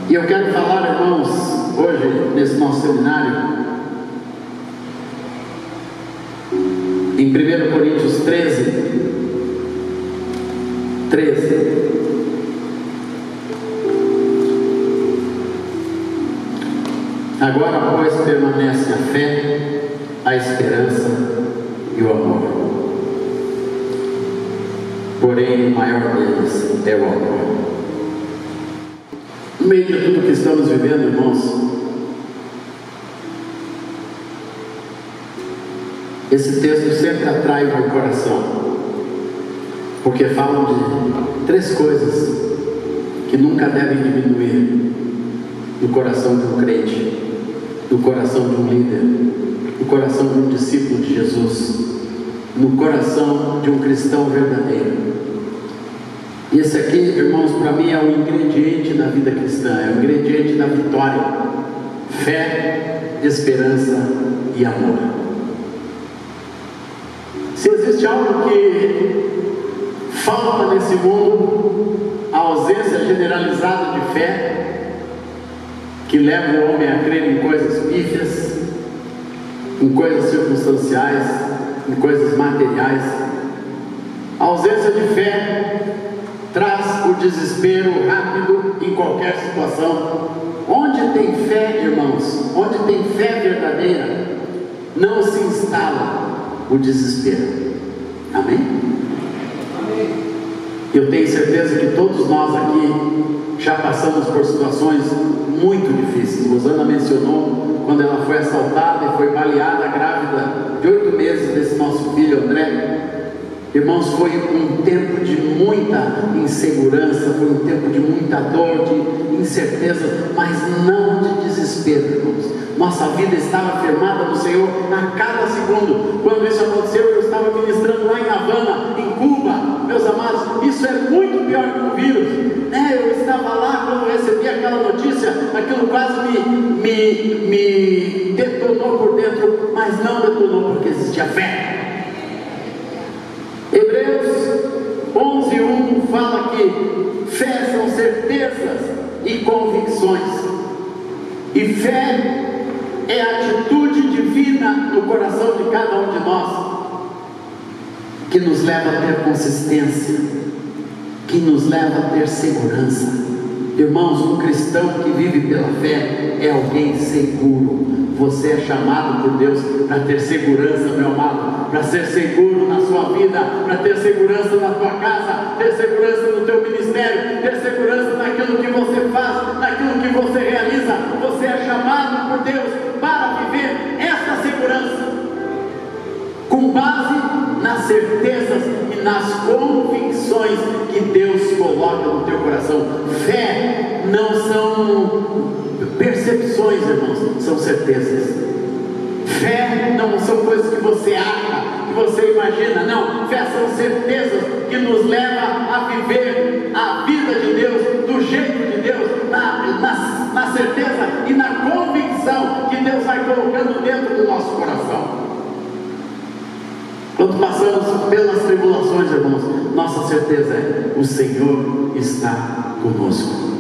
E eu quero falar, irmãos, hoje, nesse nosso seminário, em 1 Coríntios 13. Agora, pois, permanece a fé, a esperança e o amor. Porém, o maior deles é o amor. No meio de tudo que estamos vivendo, irmãos, esse texto sempre atrai o meu coração, porque falam de 3 coisas que nunca devem diminuir no coração de um crente, no coração de um líder, no coração de um discípulo de Jesus, no coração de um cristão verdadeiro. E esse aqui, irmãos, para mim é o ingrediente da vida cristã, é o ingrediente da vitória: fé, esperança e amor. Se existe algo que falta nesse mundo, a ausência generalizada de fé, que leva o homem a crer em coisas pífias, em coisas circunstanciais, em coisas materiais. A ausência de fé traz o desespero rápido em qualquer situação. Onde tem fé, irmãos, onde tem fé verdadeira, não se instala o desespero. Amém? Amém. Eu tenho certeza que todos nós aqui já passamos por situações muito difíceis. Rosana mencionou quando ela foi assaltada e foi baleada, grávida de 8 meses desse nosso filho André. Irmãos, foi um tempo de muita insegurança, foi um tempo de muita dor, de incerteza, mas não de desespero, irmãos. Nossa vida estava firmada no Senhor a cada segundo. Quando isso aconteceu, eu estava ministrando lá em Havana, em Cuba, meus amados. Isso é muito pior que o vírus, né? Eu estava lá quando recebi aquela notícia, aquilo quase me detonou por dentro, mas não detonou porque existia fé. Hebreus 11:1 fala que fé são certezas e convicções, e fé é a atitude divina no coração de cada um de nós, que nos leva a ter consistência, que nos leva a ter segurança. Irmãos, um cristão que vive pela fé é alguém seguro. Você é chamado por Deus para ter segurança, meu amado, para ser seguro na sua vida, para ter segurança na tua casa, ter segurança no teu ministério, ter segurança naquilo que você faz, naquilo que você realiza. Você é chamado por Deus para viver essa segurança, com base nas certezas e nas convicções que Deus coloca no teu coração. Fé não são percepções, irmãos, são certezas. Fé não são coisas que você acha, que você imagina, não. Fé são certezas que nos levam a viver a vida de Deus, do jeito de Deus, na certeza e na convicção que Deus vai colocando dentro do nosso coração. Quando passamos pelas tribulações, irmãos, nossa certeza é: o Senhor está conosco.